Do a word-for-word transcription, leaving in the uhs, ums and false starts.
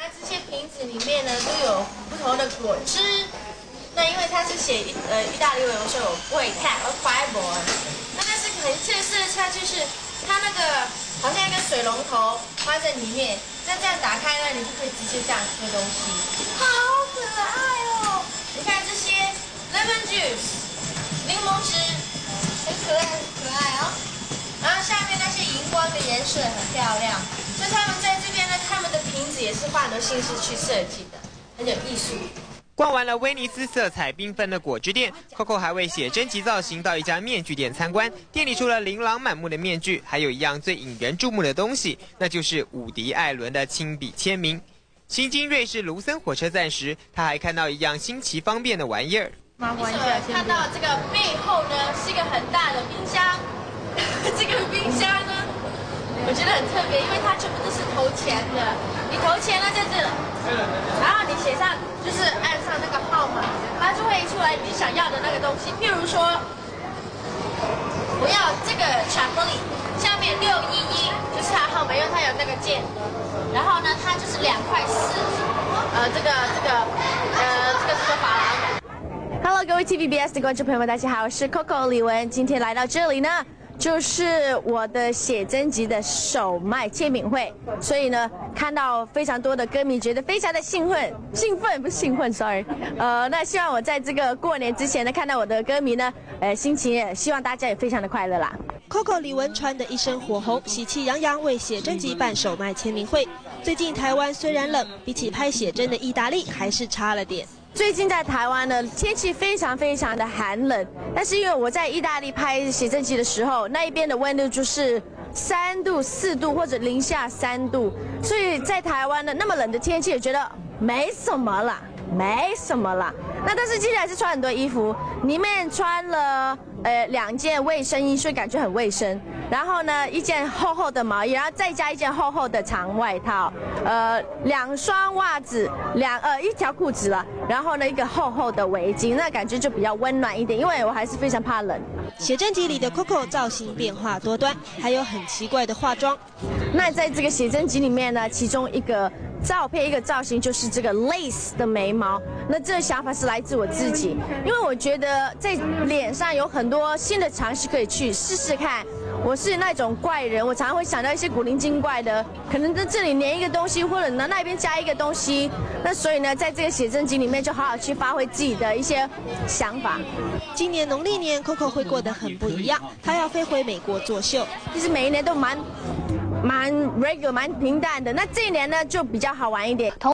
那这些瓶子里面呢都有不同的果汁。那因为它是写意呃意大利文，所以我不会看，而 fiber。那但是很特色的它就是它那个好像一个水龙头放在里面，那这样打开呢，你就可以直接这样喝东西，好可爱哦！你看这些 lemon juice 柠檬汁，很可爱很可爱哦。然后下面那些荧光的颜色很漂亮，所以他们在这边呢，他们的瓶子也是花很多心思去设计的，很有艺术。 逛完了威尼斯色彩缤纷的果汁店 ，Coco 还为写真集造型到一家面具店参观。店里除了琳琅满目的面具，还有一样最引人注目的东西，那就是伍迪·艾伦的亲笔签名。行经瑞士卢森火车站时，他还看到一样新奇方便的玩意儿。 麻烦一下，看到这个背后呢是一个很大的冰箱，这个冰箱呢，我觉得很特别，因为它全部都是投钱的。你投钱呢在这，然后你写上就是按上那个号码，它就会出来你想要的那个东西。譬如说，我要这个巧克力，下面六一一就是它的号码，因为它有那个键。然后呢，它就是两块四，呃，这个这个呃这个是个法郎。Hello， 各位 T V B S 的观众朋友们，大家好，我是 Coco 李玟。今天来到这里呢，就是我的写真集的首卖签名会，所以呢，看到非常多的歌迷，觉得非常的兴奋，兴奋不是兴奋 ，sorry。呃，那希望我在这个过年之前呢，看到我的歌迷呢，呃，心情也希望大家也非常的快乐啦。 Coco 李玟穿得一身火红，喜气洋洋为写真集办首卖签名会。最近台湾虽然冷，比起拍写真的意大利还是差了点。 最近在台湾呢，天气非常非常的寒冷，但是因为我在意大利拍写真集的时候，那一边的温度就是三度、四度或者零下三度，所以在台湾呢那么冷的天气，也觉得没什么啦，没什么啦。那但是今天还是穿很多衣服，里面穿了呃两件卫生衣，所以感觉很卫生。然后呢，一件厚厚的毛衣，然后再加一件厚厚的长外套，呃，两双袜子，两呃一条裤子了，然后呢一个厚厚的围巾，那感觉就比较温暖一点，因为我还是非常怕冷。 写真集里的 Coco 造型变化多端，还有很奇怪的化妆。 那在这个写真集里面呢，其中一个照片一个造型就是这个 lace 的眉毛，那这个想法是来自我自己，因为我觉得在脸上有很多新的尝试可以去试试看。我是那种怪人，我常常会想到一些古灵精怪的，可能在这里粘一个东西，或者呢那边加一个东西。那所以呢，在这个写真集里面，就好好去发挥自己的一些想法。 今年农历年 ，Coco 会过得很不一样，她要飞回美国作秀。 其实每一年都蛮蛮 regular 蛮平淡的，那这一年呢就比较好玩一点。